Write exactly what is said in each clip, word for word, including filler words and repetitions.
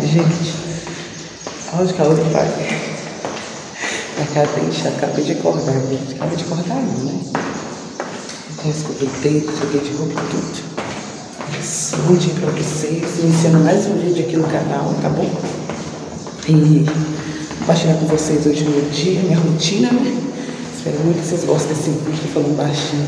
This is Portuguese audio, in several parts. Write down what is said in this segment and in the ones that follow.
gente. Onde que a outra tá? A cara tem que acabei de acordar, gente. Acabei de acordar não, né? Eu escovei dentro, joguei de roupa e tudo. Mas bom dia pra vocês. Iniciando mais um vídeo aqui no canal, tá bom? E compartilhar com vocês hoje o meu dia, minha rotina, né? Espero muito que vocês gostem desse vídeo. Tô falando baixinho.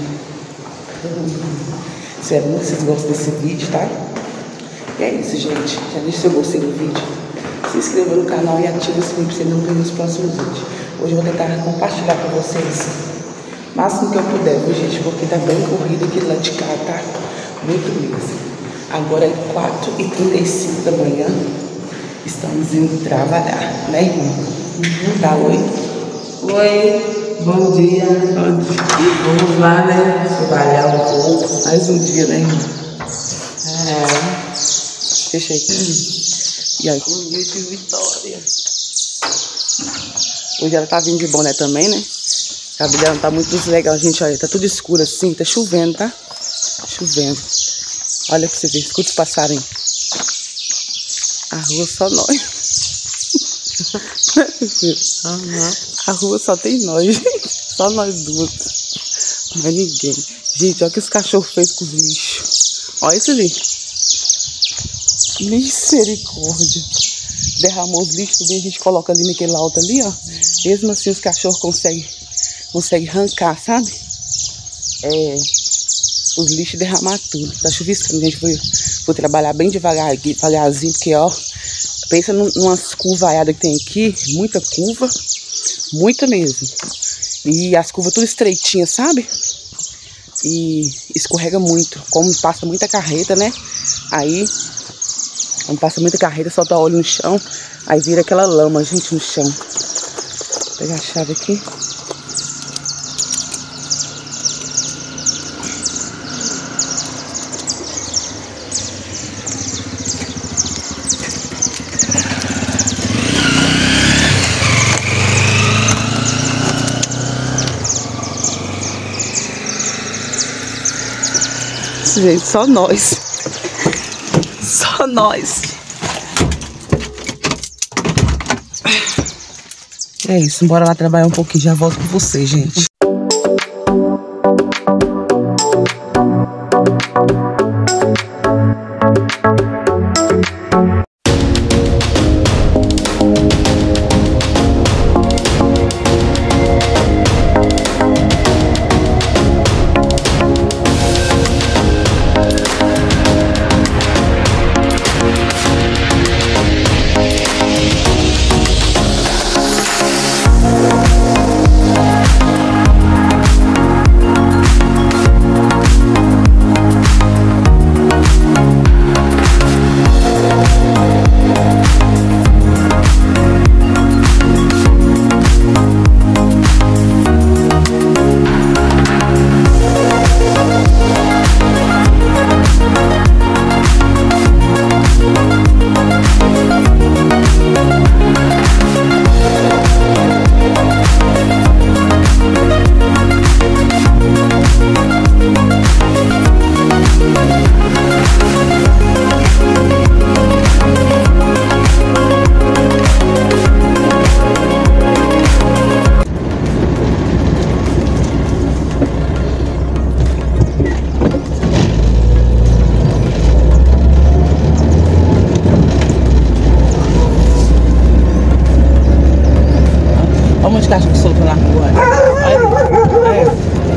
Espero muito que vocês gostem desse vídeo, tá? E é isso, gente. Já deixa seu gostei do vídeo. Se inscreva no canal e ative o sininho pra você não perder os próximos vídeos. Hoje eu vou tentar compartilhar com vocês o máximo que eu puder, viu, gente? Porque tá bem corrido aqui lá de cá, tá? Muito mesmo. Agora é quatro e trinta e cinco da manhã. Estamos indo trabalhar, né, irmão? Uhum. Tá, oi? Oi, bom dia. Bom dia. Vamos lá, né? Trabalhar um pouco. Mais um dia, né, irmão? É. Fechei aqui. E aí, um dia de vitória. Hoje ela tá vindo de boné também, né? O cabelo dela não tá muito legal, gente. Olha, tá tudo escuro assim. Tá chovendo, tá? Chovendo. Olha pra você ver. Escuta os passarinhos. A rua só nós. Uhum. A rua só tem nós, gente. Só nós duas. Não é ninguém. Gente, olha o que os cachorros fez com os lixos. Olha isso ali. Misericórdia. Derramou os lixos, a gente coloca ali naquele alto ali, ó. Mesmo assim os cachorros conseguem conseguem arrancar, sabe? É, os lixos derramar tudo. Tá chuviscando, gente. Vou, vou trabalhar bem devagar, devagarzinho, porque, ó, pensa numas curvaiadas que tem aqui. Muita curva. Muita mesmo. E as curvas tudo estreitinhas, sabe? E escorrega muito. Como passa muita carreta, né? Aí... Quando passa muita carreira, solta óleo no chão, aí vira aquela lama, gente, no chão. Vou pegar a chave aqui. Gente, só nós. Só nós. É isso, bora lá trabalhar um pouquinho. Já volto com vocês, gente. Olha os cachorros soltos na rua. Olha. É.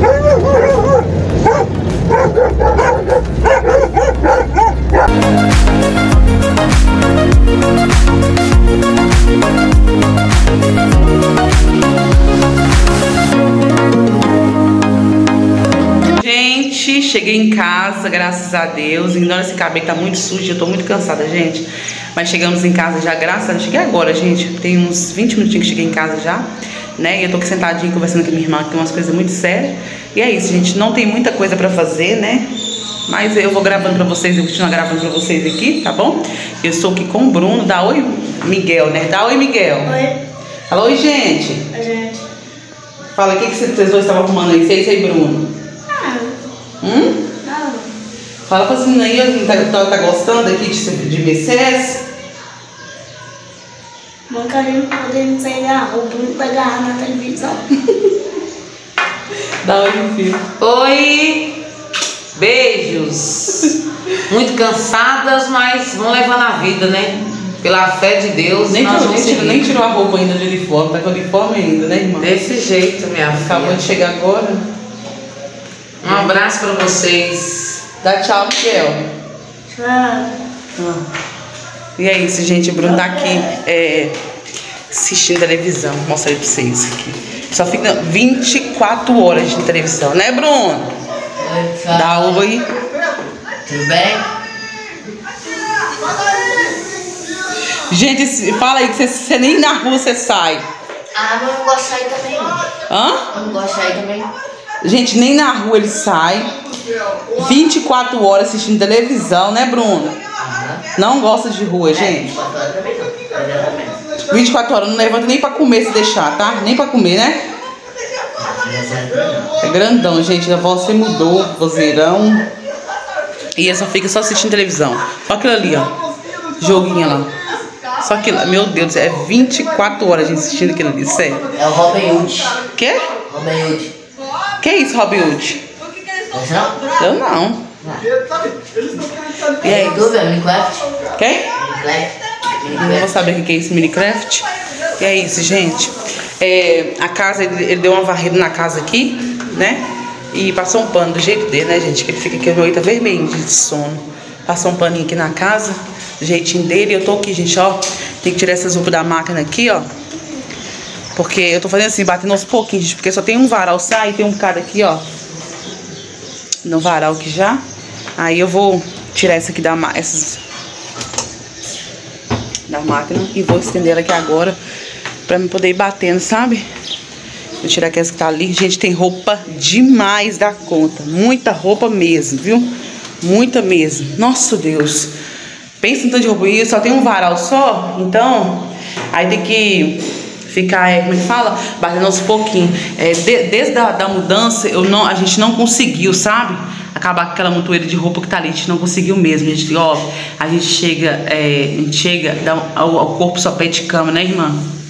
Gente, cheguei em casa, graças a Deus. Ignora esse cabelo que tá muito sujo, eu tô muito cansada, gente. Mas chegamos em casa já, graças a Deus. Cheguei agora, gente. Tem uns vinte minutinhos que cheguei em casa já, né? E eu tô aqui sentadinha conversando com a minha irmã, que tem umas coisas muito sérias. E é isso, gente. Não tem muita coisa pra fazer, né? Mas eu vou gravando pra vocês, eu vou continuar gravando pra vocês aqui, tá bom? Eu estou aqui com o Bruno. Dá oi, Miguel, né? Dá oi, Miguel. Oi. Fala oi, gente. Oi, gente. Fala, o que, que vocês dois estavam arrumando aí? Vocês aí, Bruno? Ah, Hum? não. Fala pra meninas aí, tá, tá, tá gostando aqui de, de Mercedes? Não querendo poder sair da roupa, não pegar na televisão. Dá oi, filho. Oi! Beijos! Muito cansadas, mas vão levando a vida, né? Pela fé de Deus. Nem, nós tirou, vamos nem, tirou, seguir. nem tirou a roupa ainda de uniforme, tá com uniforme ainda, né, irmã? Desse jeito, minha Acabou filha. de chegar agora. Um abraço pra vocês. Dá tchau, Miguel. Ah, E é isso, gente. O Bruno tá aqui é, assistindo televisão. Vou mostrar aí pra vocês aqui. Só fica vinte e quatro horas de televisão, né, Bruno? Dá oi. Tudo bem? Gente, se- fala aí que você, você nem na rua você sai. ah, mas eu não gosto de sair também, não. Hã? Eu não gosto de sair também. Gente, nem na rua ele sai. vinte e quatro horas assistindo televisão, né, Bruno? Não gosta de rua, gente. vinte e quatro horas, não levanta nem pra comer se deixar, tá? Nem pra comer, né? É grandão, gente. A voz se mudou, vozeirão. E ele só fica só assistindo televisão. Olha aquilo ali, ó. Joguinho lá. Só que, meu Deus, é vinte e quatro horas a gente assistindo aquilo ali, sério. É o Robin Hood. Quê? Robin Hood. Que é isso, Robin Hood? Esse não? Eu não. E aí? Tu vê, Minecraft? Quem? Minecraft. Eu vou saber o que é isso, Minecraft. E é isso, gente. É, a casa, ele, ele deu uma varrida na casa aqui, né? E passou um pano do jeito dele, né, gente? Que ele fica aqui, o meu olho tá vermelho de sono. Passou um paninho aqui na casa, do jeitinho dele. Eu tô aqui, gente, ó. Tem que tirar essas roupas da máquina aqui, ó. Porque eu tô fazendo assim, batendo aos pouquinhos, gente. Porque só tem um varal sai, tem um cara aqui, ó. No varal aqui já. Aí eu vou tirar essa aqui da máquina, essas da máquina, e vou estender ela aqui agora pra me poder ir batendo, sabe? Vou tirar aqui essa que tá ali. Gente, tem roupa demais da conta. Muita roupa mesmo, viu? Muita mesmo. Nossa, Deus. Pensa no tanto de roupa. E só tem um varal só, então aí tem que ficar, é, como é que fala? Batendo aos pouquinhos. É, de, desde a da mudança, eu não, a gente não conseguiu, sabe? Acabar com aquela montoeira de roupa que tá ali. A gente não conseguiu mesmo. A gente, ó, a gente chega, é, a gente chega, dá, o, o corpo só pede cama, né, irmã?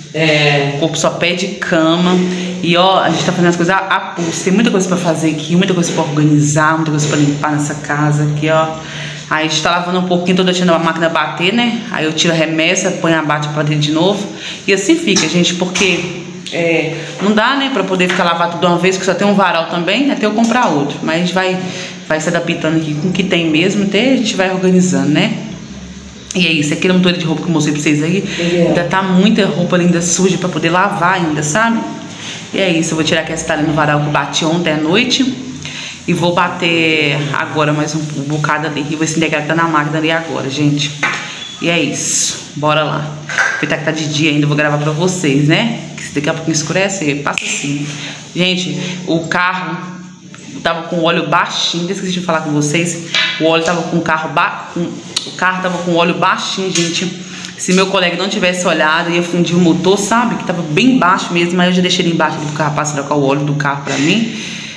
É. O corpo só pede cama. E ó, a gente tá fazendo as coisas a, a pulso. Tem muita coisa pra fazer aqui, muita coisa pra organizar, muita coisa pra limpar nessa casa aqui, ó. Aí a gente tá lavando um pouquinho, tô deixando a máquina bater, né? Aí eu tiro a remessa, ponho a bate pra dentro de novo. E assim fica, gente, porque é, não dá, né, pra poder ficar lavar tudo de uma vez, porque só tem um varal também, até eu comprar outro. Mas a gente vai, vai se adaptando aqui com o que tem mesmo, até a gente vai organizando, né? E é isso, aquele motor de roupa que eu mostrei pra vocês aí, ainda tá muita roupa ainda suja pra poder lavar ainda, sabe? E é isso, eu vou tirar aqui essa talha no varal que eu bati ontem à noite. E vou bater agora mais um, um bocado ali. E vou estender que tá na máquina ali agora, gente. E é isso, bora lá. Aproveitar que tá de dia ainda, eu vou gravar pra vocês, né? Que se daqui a pouco escurece, passa assim. Gente, o carro tava com o óleo baixinho, esqueci de falar com vocês. O óleo tava com o carro ba... O carro tava com o óleo baixinho, gente. Se meu colega não tivesse olhado, ia fundir o motor, sabe? Que tava bem baixo mesmo, mas eu já deixei ele embaixo do carro pra trocar o óleo do carro pra mim.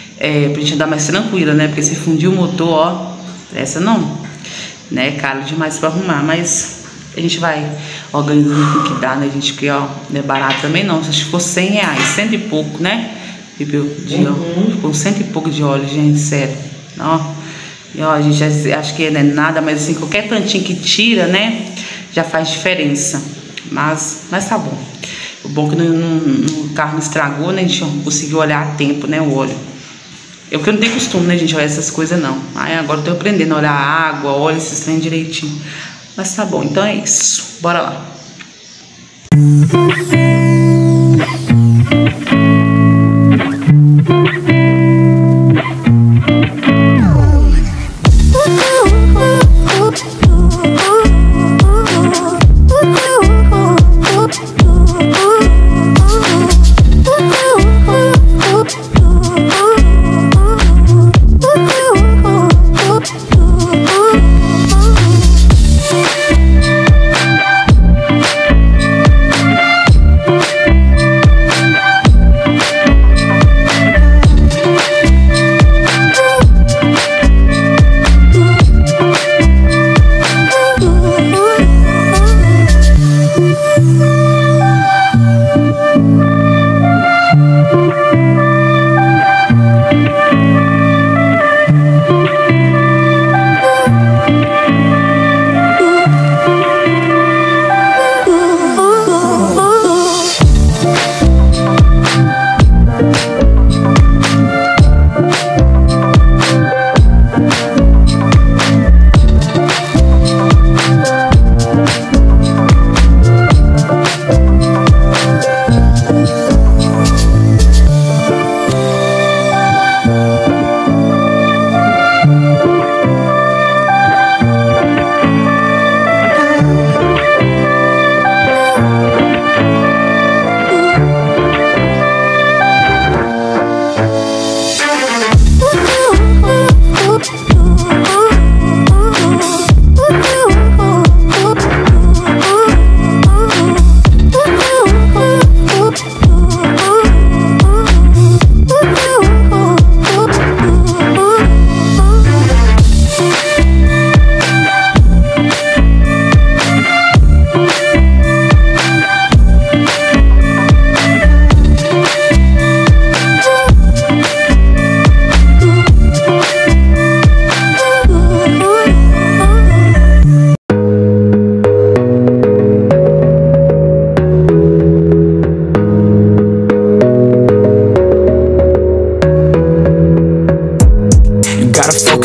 É, pra gente andar mais tranquila, né? Porque se fundir o motor, ó, essa não, né? Caro demais pra arrumar, mas a gente vai organizando o que dá, né, gente? Porque, ó, não é barato também não. Acho que ficou cem reais, cento e pouco, né? De, uhum. Ficou cento e pouco de óleo, gente, sério. Ó, e ó, a gente já, acho que não é nada, mas assim, qualquer tantinho que tira, né? Já faz diferença. Mas, mas tá bom. O bom é que no, no, no carro não estragou, né? A gente conseguiu olhar a tempo, né? O óleo. Eu porque eu não tenho costume, né, gente, olhar essas coisas não. Aí agora eu tô aprendendo a olhar a água, óleo, esses trem direitinho. Mas tá bom, então é isso. Bora lá.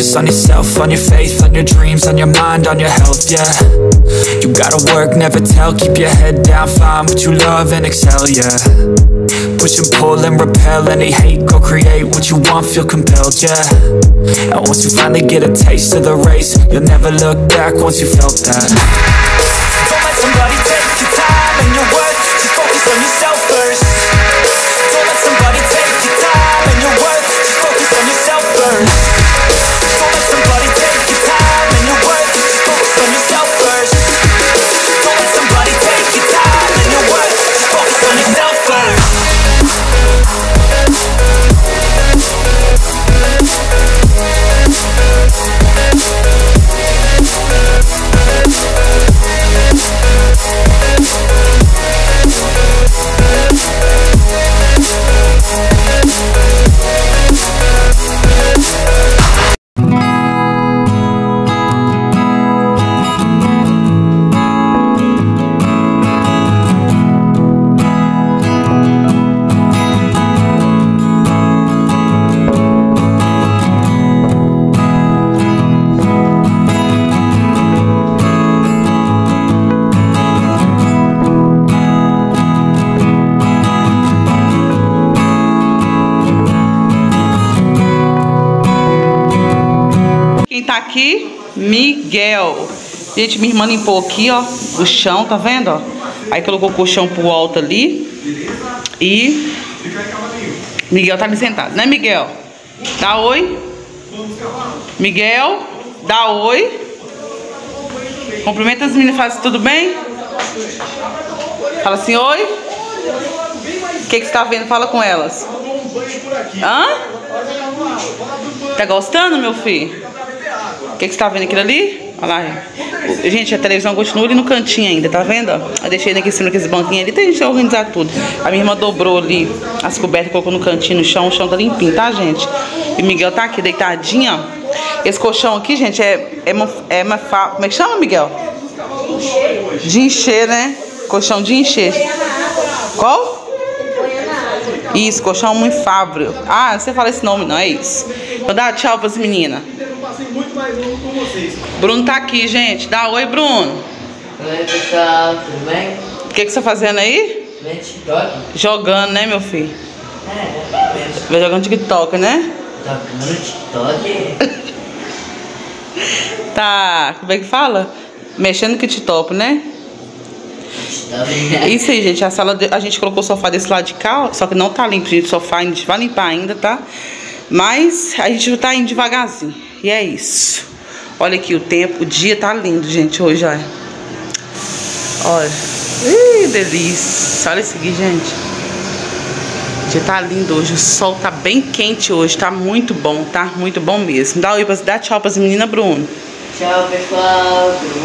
focus on yourself, on your faith, on your dreams, on your mind, on your health, yeah. You gotta work, never tell, keep your head down, find what you love and excel, yeah. Push and pull and repel any hate, go create what you want, feel compelled, yeah. And once you finally get a taste of the race, you'll never look back once you felt that. Don't let somebody take your time and your worth, just focus on yourself first. Don't let somebody take your time and your worth, just focus on yourself first. Don't let somebody take your time and your worth, just focus on yourself first. Don't let somebody take your time and your worth, just focus on yourself first. Quem tá aqui? Miguel. Gente, minha irmã limpou aqui, ó, o chão, tá vendo, ó? Aí colocou o colchão pro alto ali. E Miguel tá ali sentado, né, Miguel? Dá oi. Miguel, dá oi. Cumprimenta as meninas, fala assim, tudo bem? Fala assim, oi. O que que você tá vendo? Fala com elas. Hã? Tá gostando, meu filho? O que que você tá vendo aquilo ali? Olha lá. Gente, a televisão continua ali no cantinho ainda, tá vendo? Eu deixei ele aqui em cima daqueles banquinhos ali. Tem gente que organizar tudo. A minha irmã dobrou ali as cobertas, colocou no cantinho, no chão. O chão tá limpinho, tá, gente? E o Miguel tá aqui deitadinho, ó. Esse colchão aqui, gente, é, é, uma, é uma... Como é que chama, Miguel? De encher, né? Colchão de encher. Qual? Isso, colchão muito fábio. Ah, não sei falar esse nome, não, é isso. Vou dar tchau pras meninas. Bruno tá aqui, gente. Dá oi, Bruno. Oi, pessoal, tudo bem? O que que você tá fazendo aí? Vem TikTok. Jogando, né, meu filho? É, é mesmo. Vai jogando TikTok, né? Tocando TikTok. Tá, como é que fala? Mexendo no TikTok, né? TikTok. Isso aí, gente. A sala de... a gente colocou o sofá desse lado de cá, ó, só que não tá limpo, gente. O sofá a gente vai limpar ainda, tá? Mas a gente tá indo devagarzinho. E é isso. Olha aqui o tempo. O dia tá lindo, gente, hoje, olha. Olha. Ih, delícia. Olha isso aqui, gente. O dia tá lindo hoje. O sol tá bem quente hoje. Tá muito bom, tá? Muito bom mesmo. Dá, oi, dá tchau pras meninas, Bruno. Tchau, pessoal. Tudo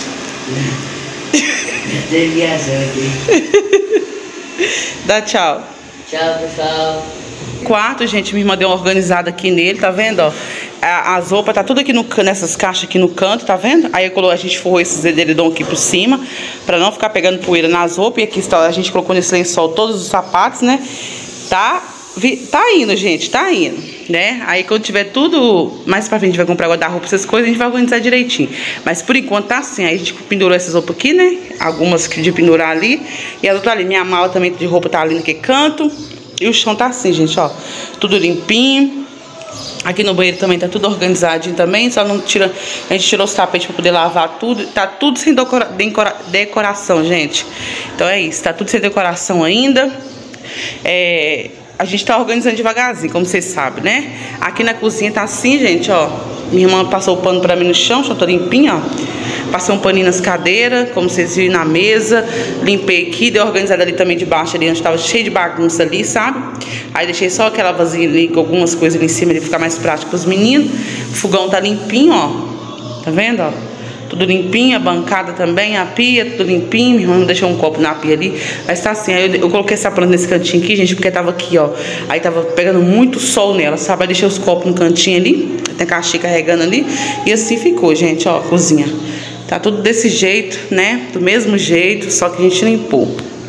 bom? Tem viajando aqui. Dá tchau. Tchau, pessoal. Quarto, gente, minha irmã deu uma organizada aqui nele, tá vendo, ó? As roupas tá tudo aqui no, nessas caixas aqui no canto, tá vendo? Aí a gente forrou esses edredom aqui por cima, pra não ficar pegando poeira nas roupas. E aqui está, a gente colocou nesse lençol todos os sapatos, né? Tá, tá indo, gente, tá indo, né? Aí quando tiver tudo, mais pra frente a gente vai comprar guarda-roupa, essas coisas, a gente vai organizar direitinho. Mas por enquanto tá assim. Aí a gente pendurou essas roupas aqui, né? Algumas de pendurar ali. E as outras ali, minha mala também de roupa tá ali naquele canto. E o chão tá assim, gente, ó. Tudo limpinho. Aqui no banheiro também tá tudo organizadinho também. Só não tira... A gente tirou os tapetes pra poder lavar tudo. Tá tudo sem decora, decora, decoração, gente. Então é isso. Tá tudo sem decoração ainda. É... A gente tá organizando devagarzinho, como vocês sabem, né? Aqui na cozinha tá assim, gente, ó. Minha irmã passou o pano pra mim no chão. O chão tá limpinho, ó. Passei um paninho nas cadeiras, como vocês viram, na mesa. Limpei aqui, dei organizada ali também de baixo, ali onde tava cheio de bagunça ali, sabe? Aí deixei só aquela vasilha ali com algumas coisas ali em cima, ali ficar mais prático pros meninos. O fogão tá limpinho, ó. Tá vendo, ó? Tudo limpinho, a bancada também, a pia, tudo limpinho. Minha irmã deixou um copo na pia ali. Mas tá assim, aí eu, eu coloquei essa planta nesse cantinho aqui, gente, porque tava aqui, ó. Aí tava pegando muito sol nela, sabe? Aí deixei os copos no cantinho ali. Tem a caixinha carregando ali. E assim ficou, gente, ó, a cozinha. Tá tudo desse jeito, né? Do mesmo jeito, só que a gente limpou.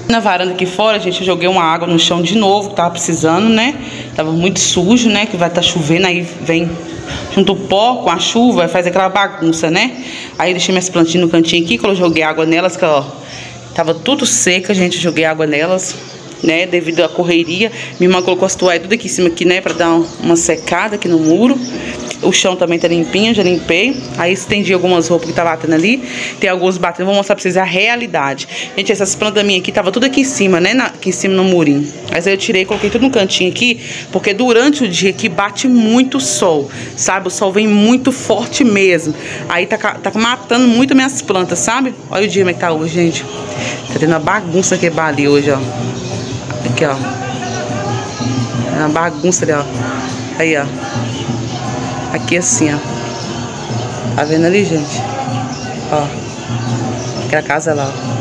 Na varanda aqui fora, gente, eu joguei uma água no chão de novo, que tava precisando, né? Tava muito sujo, né? Que vai estar tá chovendo, aí vem junto o pó com a chuva, faz aquela bagunça, né? Aí deixei minhas plantinhas no cantinho aqui, quando eu joguei água nelas, que ó, tava tudo seca, gente, eu joguei água nelas, né? Devido à correria. Minha irmã colocou as toalhas tudo aqui em cima aqui, né? Pra dar uma secada aqui no muro. O chão também tá limpinho, já limpei. Aí estendi algumas roupas que tá batendo ali. Tem alguns batendo, vou mostrar pra vocês a realidade. Gente, essas plantas minhas aqui, tava tudo aqui em cima, né? Na, aqui em cima no murinho. Mas aí eu tirei, coloquei tudo no cantinho aqui. Porque durante o dia aqui bate muito sol, sabe? O sol vem muito forte mesmo. Aí tá, tá matando muito minhas plantas, sabe? Olha o dia como é que tá hoje, gente. Tá tendo uma bagunça quebrar ali hoje, ó. Aqui, ó. É uma bagunça ali, ó. Aí, ó. Aqui assim, ó. Tá vendo ali, gente? Ó. Aquela casa lá, ó.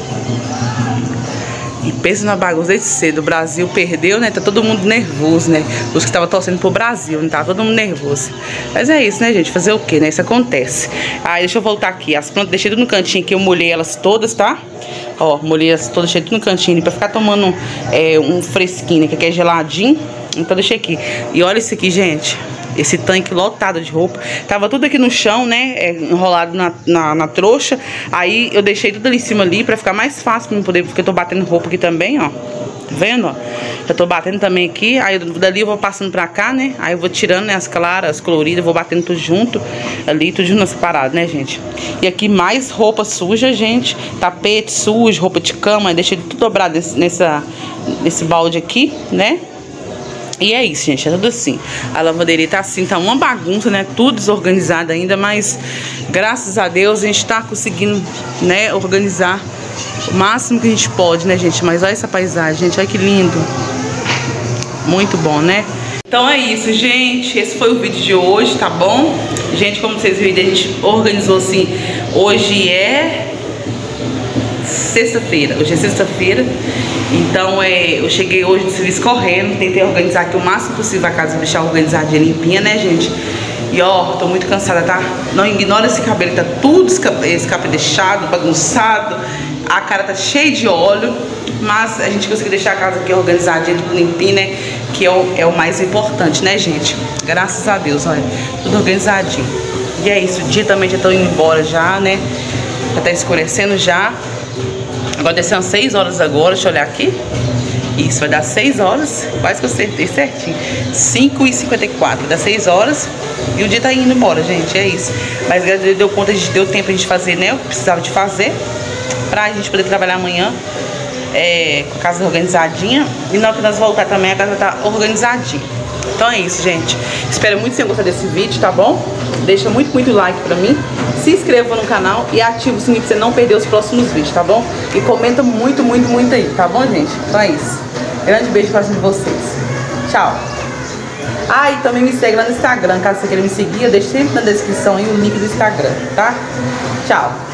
E pensa na bagunça desde cedo. O Brasil perdeu, né? Tá todo mundo nervoso, né? Os que estavam torcendo pro Brasil, não tá todo mundo nervoso. Mas é isso, né, gente? Fazer o quê, né? Isso acontece. Aí, deixa eu voltar aqui. As plantas deixei tudo no cantinho aqui. Eu molhei elas todas, tá? Ó, molhei elas todas, deixei tudo no cantinho ali pra ficar tomando é, um fresquinho, né? Que aqui é geladinho. Então, deixei aqui. E olha isso aqui, gente. Esse tanque lotado de roupa. Tava tudo aqui no chão, né? É, enrolado na, na, na trouxa. Aí eu deixei tudo ali em cima ali pra ficar mais fácil pra mim poder. Porque eu tô batendo roupa aqui também, ó. Tá vendo, ó? Já tô batendo também aqui. Aí dali eu vou passando pra cá, né? Aí eu vou tirando, né, as claras, as coloridas. Vou batendo tudo junto. Ali, tudo junto separado, né, gente? E aqui mais roupa suja, gente. Tapete sujo, roupa de cama. Deixei tudo dobrado nesse, nessa, nesse balde aqui, né? E é isso, gente, é tudo assim. A lavanderia tá assim, tá uma bagunça, né? Tudo desorganizado ainda, mas graças a Deus a gente tá conseguindo, né, organizar o máximo que a gente pode, né, gente? Mas olha essa paisagem, gente, olha que lindo. Muito bom, né? Então é isso, gente. Esse foi o vídeo de hoje, tá bom? Gente, como vocês viram, a gente organizou assim. Hoje é sexta-feira, hoje é sexta-feira. Então é, eu cheguei hoje do serviço correndo, tentei organizar aqui o máximo possível a casa, deixar organizadinha, limpinha, né, gente? E ó, tô muito cansada, tá? Não ignora esse cabelo, tá tudo escapedechado, bagunçado, a cara tá cheia de óleo, mas a gente conseguiu deixar a casa aqui organizadinha, tudo limpinha, né? Que é o, é o mais importante, né, gente? Graças a Deus, olha, tudo organizadinho. E é isso, o dia também já tô indo embora já, né? Já tá escurecendo já. Agora desceu seis horas agora, deixa eu olhar aqui. Isso, vai dar seis horas, quase que eu acertei certinho. cinco e cinquenta e quatro, dá seis horas e o dia tá indo embora, gente, é isso. Mas graças a Deus deu conta, a gente deu tempo a gente fazer, né, o que precisava de fazer, pra gente poder trabalhar amanhã é, com a casa organizadinha. E na hora que nós voltar também, a casa tá organizadinha. Então é isso, gente. Espero muito que vocês tenham gostado desse vídeo, tá bom? Deixa muito, muito like pra mim. Se inscreva no canal e ativa o sininho pra você não perder os próximos vídeos, tá bom? E comenta muito, muito, muito aí, tá bom, gente? Então é isso. Grande beijo pra cima de vocês. Tchau. Ah, e também me segue lá no Instagram. Caso você queira me seguir, eu deixo sempre na descrição aí o link do Instagram, tá? Tchau.